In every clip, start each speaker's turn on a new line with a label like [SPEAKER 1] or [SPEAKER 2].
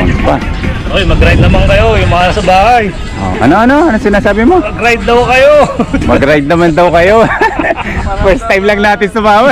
[SPEAKER 1] pa.
[SPEAKER 2] Oy, mag-ride naman kayo, yung mga sa bahay.
[SPEAKER 1] Oh, ano sinasabi mo?
[SPEAKER 2] Mag-ride daw kayo.
[SPEAKER 1] Mag-ride naman daw kayo. First time lang natin sumama.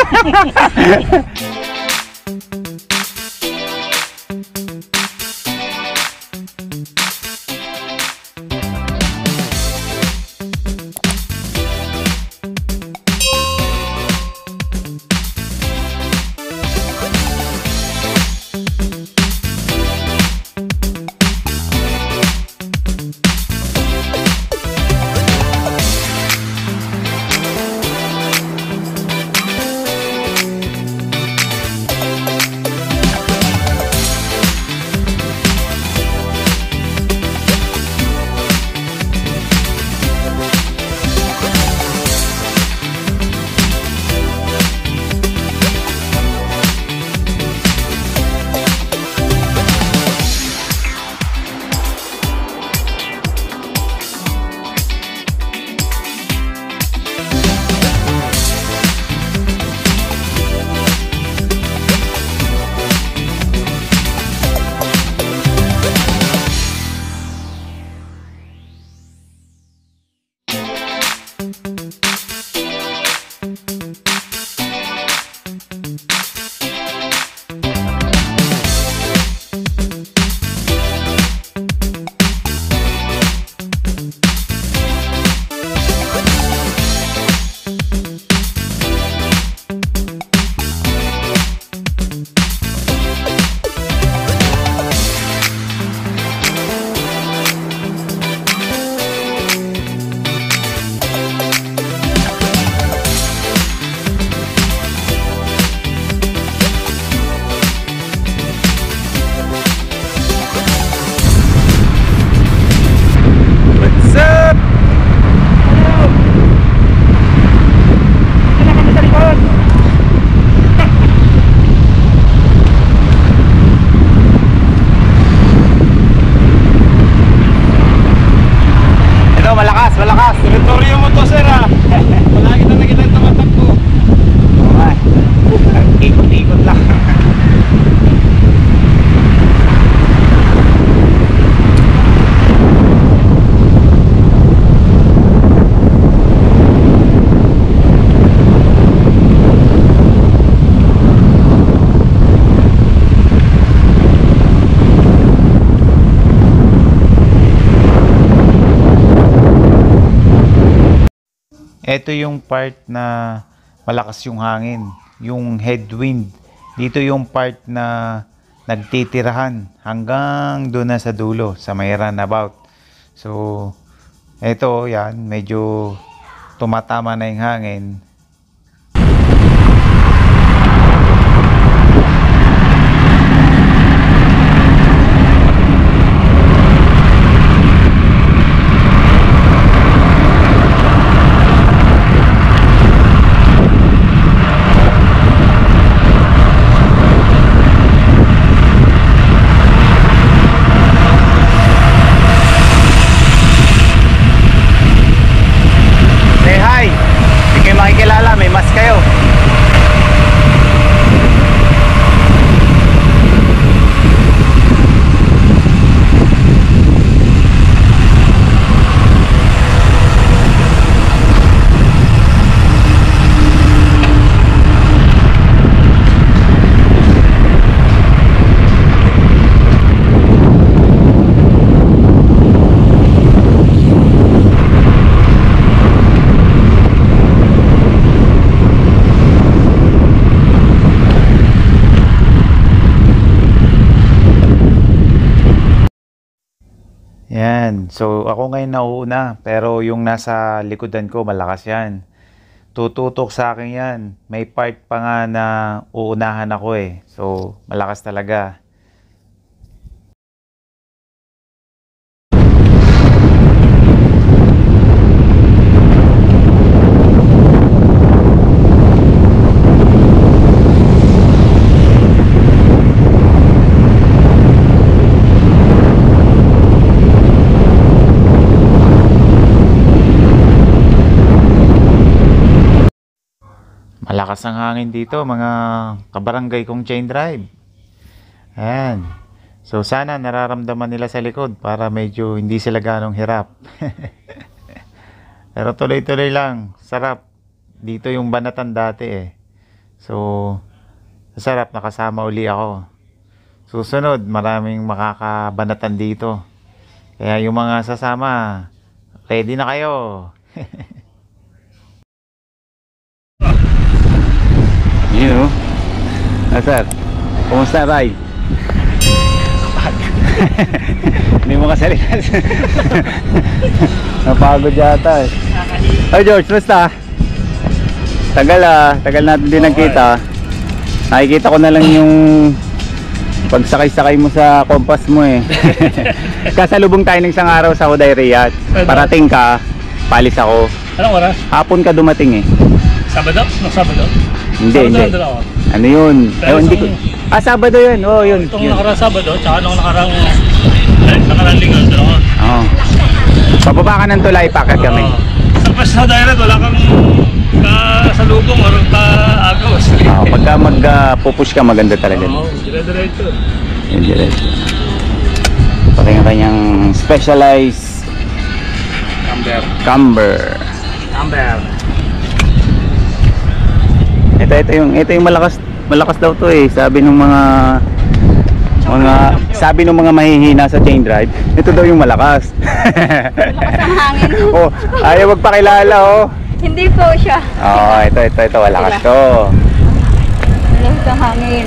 [SPEAKER 1] Malakas.
[SPEAKER 2] Teritoryo mo to, sir, ha? Wala kita nakita yung tumatakbo.
[SPEAKER 1] Ikot-ikot lang. Ito yung part na malakas yung hangin, yung headwind. Dito yung part na nagtitirahan hanggang doon na sa dulo, sa may runabout. So, ito yan, medyo tumatama na yung hangin. Makikilala, may mas kayo. Yan. So, ako ngayon nauuna. Pero yung nasa likodan ko, malakas yan. Tututok sa akin yan. May part pa nga na uunahan ako eh. So, malakas talaga. Malakas ang hangin dito, mga kabarangay kong chain drive. Ayan. So sana nararamdaman nila sa likod para medyo hindi sila ganong hirap. Pero tuloy-tuloy lang, sarap. Dito yung banatan dati eh. So sarap, nakasama uli ako. Susunod, maraming makakabanatan dito. Kaya yung mga sasama, ready na kayo. You know, Sir, kumusta Ray? Hindi mo kasalita. Napagod yata eh. Hey George, basta? Tagal natin din nagkita. Nakikita ko na lang yung pagsakay-sakay mo sa kompas mo eh. Kasalubong tayo ng isang araw sa Huday Riyadh. Parating ka, palis ako.
[SPEAKER 2] Anong oras?
[SPEAKER 1] Hapon ka dumating eh.
[SPEAKER 2] Sabado? No, Sabado?
[SPEAKER 1] Hindi,
[SPEAKER 2] Sabado
[SPEAKER 1] hindi.
[SPEAKER 2] nandun ako.
[SPEAKER 1] Ano yun?
[SPEAKER 2] Pero
[SPEAKER 1] Hindi ko. Sabado yun. Oo, yun.
[SPEAKER 2] Itong
[SPEAKER 1] Yun.
[SPEAKER 2] nakarang Sabado, tsaka nung nakarang Linggo, nandun ako.
[SPEAKER 1] Oo. Pababa ka ng tulay, packet kami.
[SPEAKER 2] Sa Pass na direct, wala kang kasalubong or kaagos.
[SPEAKER 1] Pagka mag-pupush ka, maganda talaga.
[SPEAKER 2] Oo, dire-diretso.
[SPEAKER 1] Yun, diretso. Pati ang kanyang specialized camber. Ito yung malakas daw to eh. Sabi ng mga mahihina sa chain drive, ito daw yung malakas.
[SPEAKER 3] Malakas ang hangin.
[SPEAKER 1] Oh, ayaw magpakilala oh.
[SPEAKER 3] Hindi po siya.
[SPEAKER 1] Oh, ito malakas to.
[SPEAKER 3] Malakas ang hangin.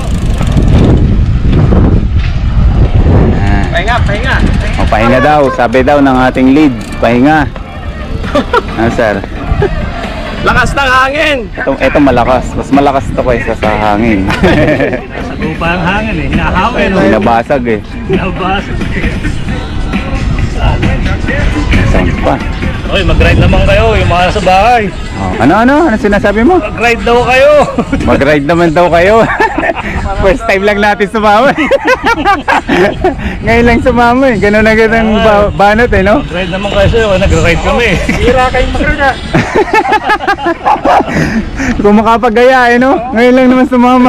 [SPEAKER 2] Pahinga.
[SPEAKER 1] Oh, pahinga daw, sabi daw ng ating lead, pahinga. Ano sir?
[SPEAKER 2] Lakas ng hangin!
[SPEAKER 1] Ito malakas, mas malakas to kaysa sa hangin.
[SPEAKER 2] Sa lupa ang hangin eh, hinahawin.
[SPEAKER 1] Nabasag eh.
[SPEAKER 2] Hinabasag.
[SPEAKER 1] Sound pa.
[SPEAKER 2] Oy, mag-ride naman kayo, yung mga nasa bahay.
[SPEAKER 1] Oh, ano sinasabi mo?
[SPEAKER 2] Mag-ride daw kayo.
[SPEAKER 1] Mag-ride naman daw kayo. First time lang natin sumama. Ngayon lang sumama eh. Ganun na ganun banat eh, no?
[SPEAKER 2] Mag-ride naman kayo sa'yo, nag-ride kami. Hira kayong mag-ride.
[SPEAKER 1] Kung makapagaya eh, no? Ngayon lang naman sumama.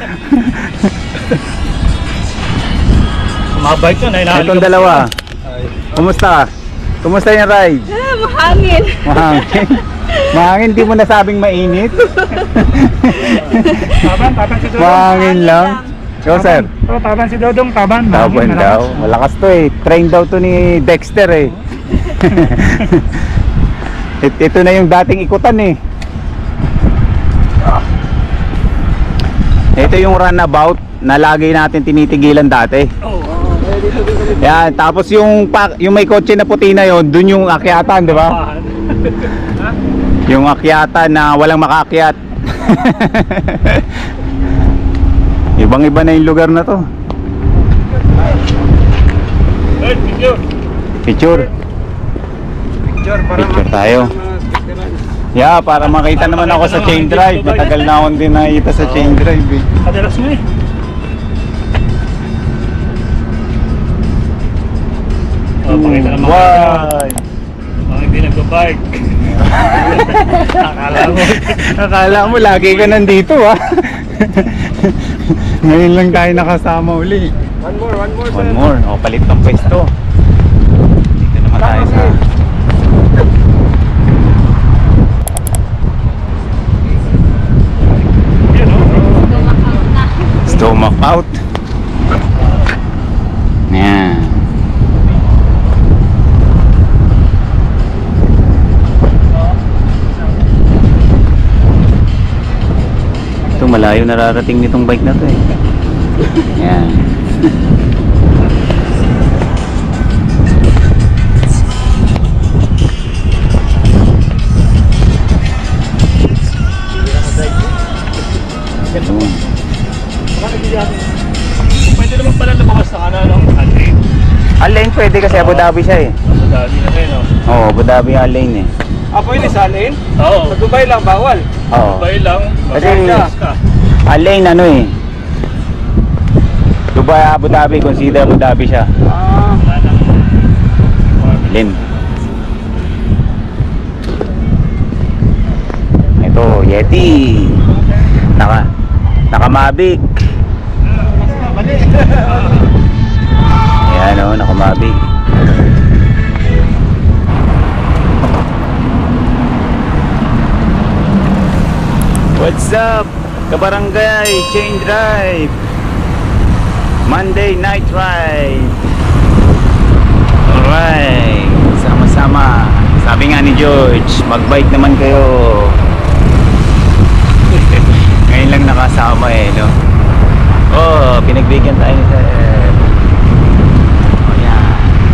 [SPEAKER 2] Sumabike yun, ay
[SPEAKER 1] Itong dalawa. Kumusta? Kumusta yung ride?
[SPEAKER 3] Mahangin.
[SPEAKER 1] Mahangin, di mo nasabing mainit?
[SPEAKER 2] Taban si Dodong.
[SPEAKER 1] Mahangin lang. Yo sir.
[SPEAKER 2] Taban si Dodong, taban.
[SPEAKER 1] Taban daw. Malakas to eh. Train daw to ni Dexter eh. Ito na yung dating ikutan eh. Ito yung runabout na lagi natin tinitigilan dati. Yan, tapos yung may kotse na puti na yon, dun yung akyatan, di ba? Yung akyatan na walang makaakyat. Ibang-iba na yung lugar na to. Picture tayo. Yeah, para makita naman ako sa chain drive. Matagal na akong din nakita sa chain drive eh.
[SPEAKER 2] Kadalas mo eh. Pakita naman
[SPEAKER 1] Why?
[SPEAKER 2] mga hindi nagbabike.
[SPEAKER 1] Akala mo lagi ka nandito ha. Ngayon lang tayo nakasama uli. One more. O, palit ng pwesto. Dito naman tayo sa stomach out. Yan. Ito malayo nararating nitong bike na to eh. Yan.
[SPEAKER 2] Pwede naman pala lumabas na ka na, no? Alin.
[SPEAKER 1] Alain pwede kasi Abu Dhabi siya eh.
[SPEAKER 2] Abu Dhabi na kayo, no?
[SPEAKER 1] Oo, Abu Dhabi Alain eh.
[SPEAKER 2] Pwede sa Alin? Oo. Sa Dubai lang, bawal.
[SPEAKER 1] Oo.
[SPEAKER 2] Dubai lang,
[SPEAKER 1] Kasi
[SPEAKER 2] magkakakas ka.
[SPEAKER 1] Alain ano eh. Dubai, Abu Dhabi, consider Abu Dhabi siya. Alain. Ito, Yeti. Naka Mavic. Kabarangay Chain Drive, Monday Night Ride. Alright, sama-sama. Sabi nga ni George, mag-bike naman kayo. Ngayon lang nakasama eh, no? Oh, pinagbigyan tayo ni Sir. Oh, yan.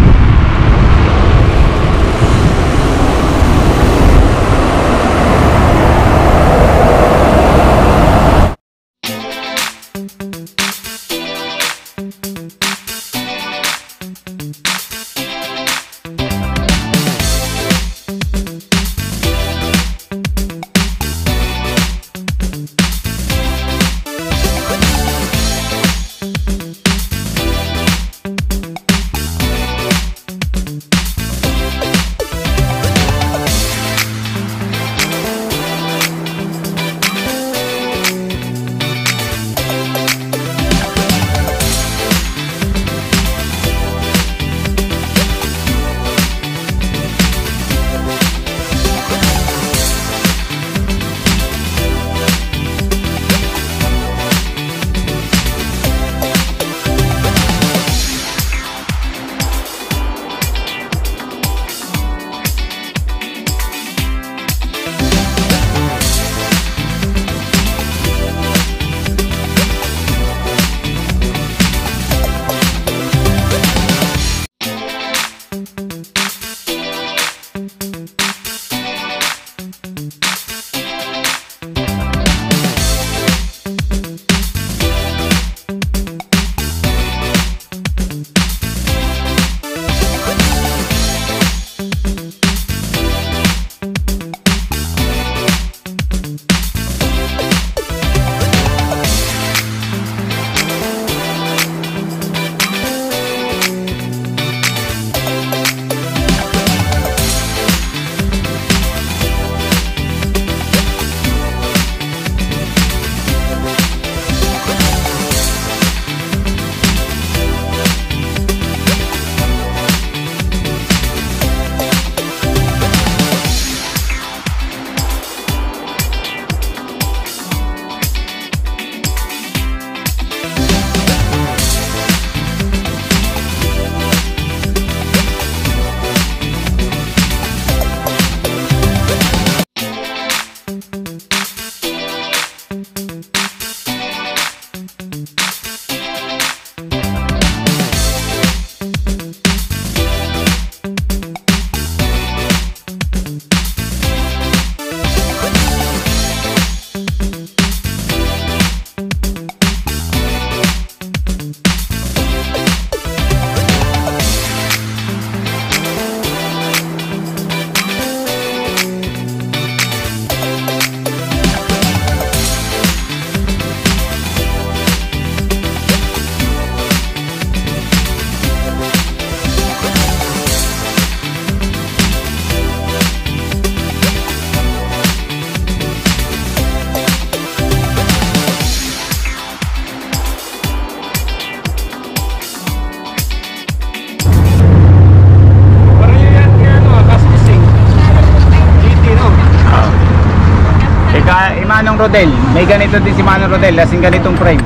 [SPEAKER 1] Manong Rodel, may ganito din si Manong Rodel, kasing ganitong frame.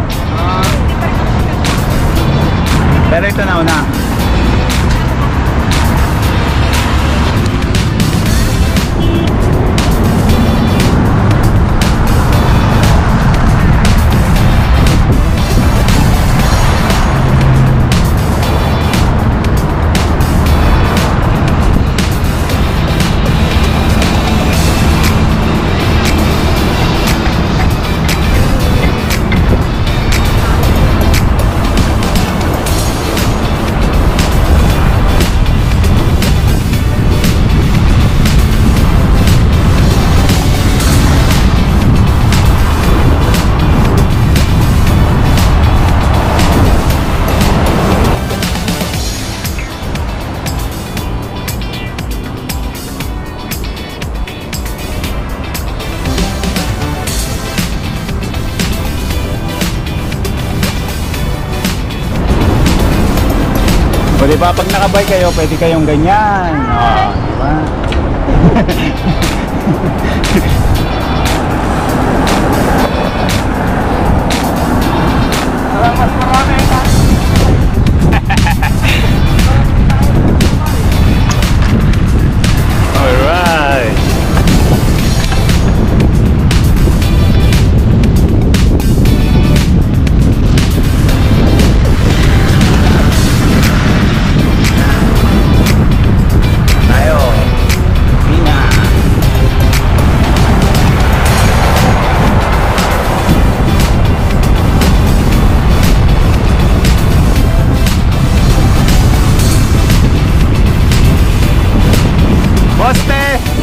[SPEAKER 1] Pero ito na una. O diba, pag nakabike kayo, pwede kayong ganyan. O, diba? Alright. Tayo. Pina. Poste!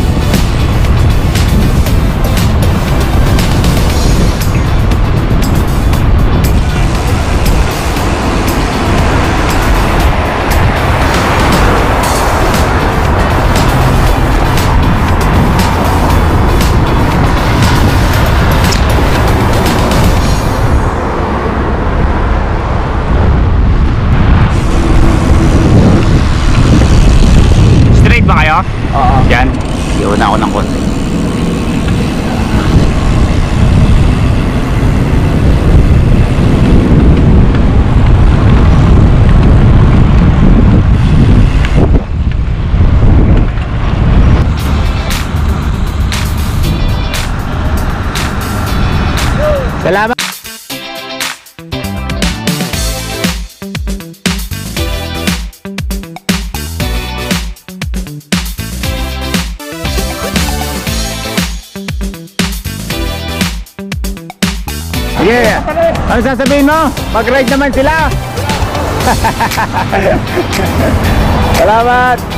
[SPEAKER 1] Straight ba kayo?
[SPEAKER 4] Oo.
[SPEAKER 1] Yan. Iwan ako ng konti. Salamat. Yeah. Ano sasabihin mo? Mag-ride naman sila. Salamat.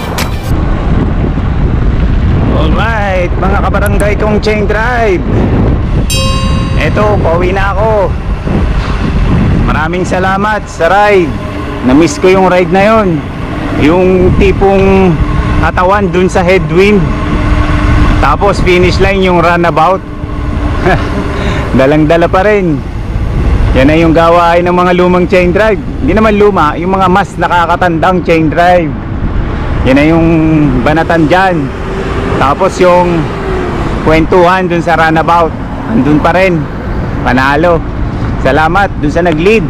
[SPEAKER 1] Alright, mga kabarangay kong chain drive. Eto, pauwi na ako. Maraming salamat sa ride. Na-miss ko yung ride na yon. Yung tipong katawan dun sa headwind. Tapos finish line yung runabout. Dalang-dala pa rin. Yan na yung gawain ng mga lumang chain drive. Hindi naman luma, yung mga mas nakakatandang chain drive. Yan na yung banatan dyan. Tapos yung kwentuhan dun sa runabout, andun pa rin. Panalo. Salamat dun sa nag-lead.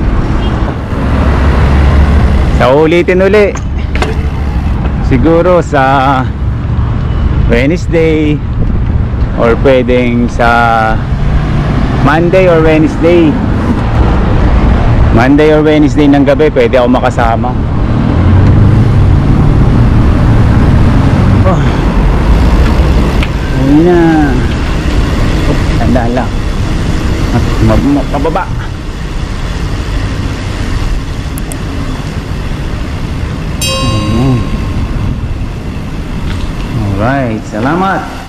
[SPEAKER 1] Sa ulitin uli. Siguro sa Wednesday or pwedeng sa Monday or Wednesday. Monday or Wednesday ng gabi pwede ako makasama. Oh. Ayun na. Oh, tandaan lang. Pababa. Alright, salamat.